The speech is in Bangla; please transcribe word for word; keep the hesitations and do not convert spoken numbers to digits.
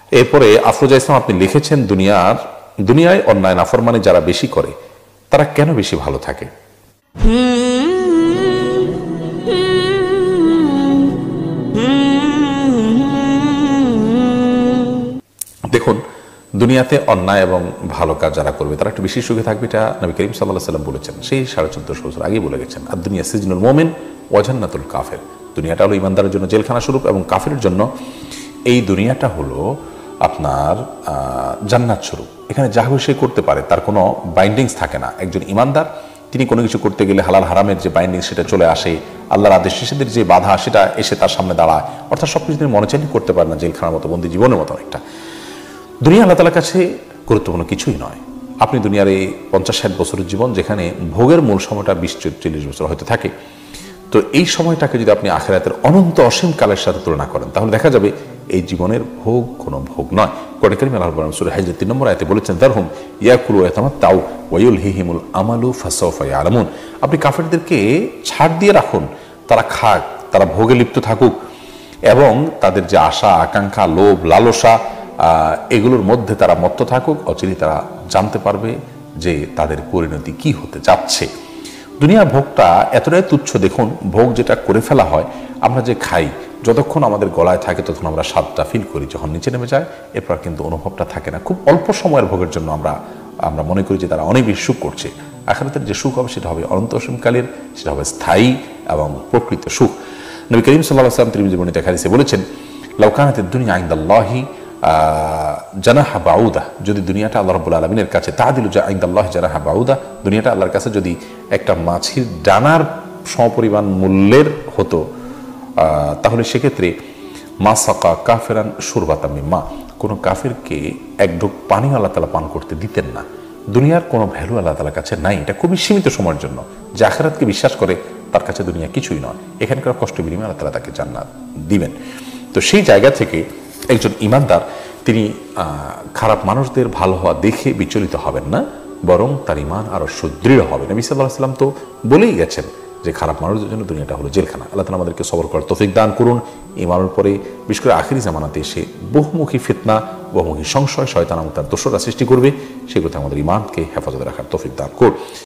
এরপরে আফরোজা ইসলাম আপনি লিখেছেন, দুনিয়ার দুনিয়ায় অন্যায় নাফরমানি যারা বেশি করে তারা কেন বেশি ভালো থাকে? দেখুন, দুনিয়াতে অন্যায় এবং ভালো কাজ যারা করবে তারা একটু বেশি সুখে থাকবে, এটা নবী করিম সাল্লাল্লাহু আলাইহি সাল্লাম বলেছেন, সেই সাড়ে চোদ্দশো বছর আগেই বলে গেছেন। আর দুনিয়া সিজনুল মুমিন ওয়া জান্নাতুল কাফির, দুনিয়াটা হলো ইমানদারের জন্য জেলখানা স্বরূপ এবং কাফিরের জন্য এই দুনিয়াটা হলো আপনার জান্নাত স্বরূপ। এখানে যা সে করতে পারে, তার কোনো বাইন্ডিংস থাকে না। একজন ইমানদার তিনি কোনো কিছু করতে গেলে হালাল হারামের যে বাইন্ডিংস সেটা চলে আসে, আল্লাহর আদেশ নিষেধের যে বাধা সেটা এসে তার সামনে দাঁড়ায়, অর্থাৎ সব কিছু তিনি মনে চাইলে করতে পারে না, জেলখানার মতো বন্দি জীবনের মতো অনেকটা। দুনিয়া আল্লাহ তাআলার কাছে গুরুত্বপূর্ণ কিছুই নয়। আপনি দুনিয়ার এই পঞ্চাশ ষাট বছরের জীবন, যেখানে ভোগের মূল সময়টা বিশ চল্লিশ বছর হয়তো থাকে, তো এই সময়টাকে যদি আপনি আখিরাতের অনন্ত অসীম কালের সাথে তুলনা করেন, তাহলে দেখা যাবে এই জীবনের ভোগ কোনো ভোগ নয়। কোরআন কারীমে আল্লাহ রাব্বুল আলামিন সূরা হিজর তিন নম্বর আয়াতে বলেছেন, দারহুম ইয়াকুলু ওয়া ইয়াতামাত্তাউ ওয়া ইউলহিহিমুল আমালু ফাসাউফা ইয়ালামুন। আপনি কাফেরদেরকে ছাড় দিয়ে রাখুন, তারা খাক, তারা ভোগে লিপ্ত থাকুক, এবং তাদের যে আশা আকাঙ্ক্ষা লোভ লালসা এগুলোর মধ্যে তারা মত্ত থাকুক, অচিরেই তারা জানতে পারবে যে তাদের পরিণতি কি হতে যাচ্ছে। দুনিয়ার ভোগটা এতটাই তুচ্ছ। দেখুন, ভোগ যেটা করে ফেলা হয়, আমরা যে খাই, যতক্ষণ আমাদের গলায় থাকে তখন আমরা স্বাদটা ফিল করি, যখন নিচে নেমে যায় এরপর কিন্তু অনুভবটা থাকে না। খুব অল্প সময়ের ভোগের জন্য আমরা আমরা মনে করি যে তারা অনেক বেশি সুখ করছে। আখিরাতের যে সুখ হবে সেটা হবে অনন্ত অসীমকালের, সেটা হবে স্থায়ী এবং প্রকৃত সুখ। নবী করিম সাল্লাল্লাহু আলাইহি ওয়াসাল্লাম তিরমিজি বর্ণিত হাদিসে বলেছেন, লাউ কানাতিদ দুনিয়া ইনদাল্লাহি জানাহা বাউদা, যদি দুনিয়াটা আল্লাহ রাব্বুল আলামিনের কাছে তাআদিলু ইনদাল্লাহি জানাহা বাউদা, দুনিয়াটা আল্লাহর কাছে যদি একটা মাছির ডানার সমপরিমাণ মূল্যের হতো, তাহলে সেক্ষেত্রে মা সাকা কাফেরান শুরবাতাম মিম্মা, কোনো কাফেরকে এক ঢোক পানি আল্লাহ তাআলা পান করতে দিতেন না। দুনিয়ার কোনো ভ্যালু আল্লাহ তাআলার কাছে নাই, এটা খুবই সীমিত সময়ের জন্য। যে আখিরাতকে বিশ্বাস করে তার কাছে দুনিয়া কিছুই নয়, এখানকার কষ্ট বিনিময়ে আল্লাহ তাআলা তাকে জান্নাত দিবেন। তো সেই জায়গা থেকে একজন ইমানদার তিনি খারাপ মানুষদের ভালো হওয়া দেখে বিচলিত হবেন না, বরং তার ঈমান আরো সুদৃঢ় হবে। নবী সাল্লাল্লাহু আলাইহি ওয়াসাল্লাম তো বলেই গেছেন যে খারাপ মানুষদের জন্য দুনিয়াটা হলো জেলখানা। আল্লাহ তাআলা আমাদেরকে সবর করার তৌফিক দান করুন। ঈমানের পরে বিশেষ করে আখিরি জামানাতে এসে বহুমুখী ফিতনা, বহুমুখী সংশয়, শয়তান এবং তার দোসররা সৃষ্টি করবে, সেগুলোতে আমাদের ঈমানকে হেফাজতে রাখার তৌফিক দান করুন।